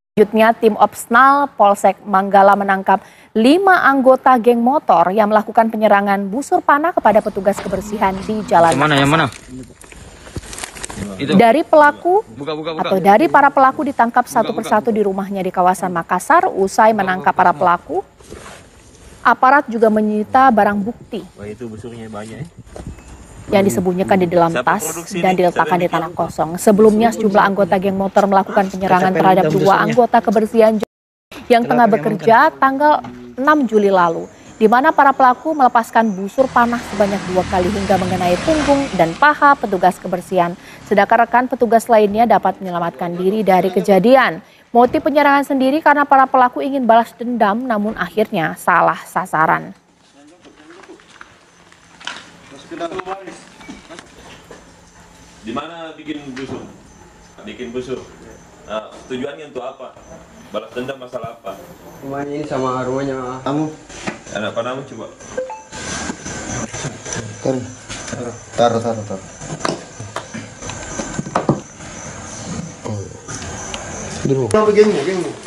Selanjutnya, tim Opsnal Polsek Manggala menangkap 5 anggota geng motor yang melakukan penyerangan busur panah kepada petugas kebersihan di Jalan Makassar. Dari pelaku atau dari para pelaku ditangkap satu persatu di rumahnya di kawasan Makassar. Usai menangkap para pelaku, aparat juga menyita barang bukti yang disembunyikan di dalam tas dan diletakkan di tanah kosong. Sebelumnya, sejumlah anggota geng motor melakukan penyerangan terhadap 2 anggota kebersihan yang tengah bekerja tanggal 6 Juli lalu, di mana para pelaku melepaskan busur panah sebanyak 2 kali hingga mengenai punggung dan paha petugas kebersihan. Sedangkan rekan petugas lainnya dapat menyelamatkan diri dari kejadian. Motif penyerangan sendiri karena para pelaku ingin balas dendam, namun akhirnya salah sasaran. Di mana bikin busur? Bikin busur. Nah, tujuannya untuk apa? Balas dendam masalah apa? Rumahnya ini sama rumahnya kamu. Anak apa nama coba? Taruh. Dulu. Begini.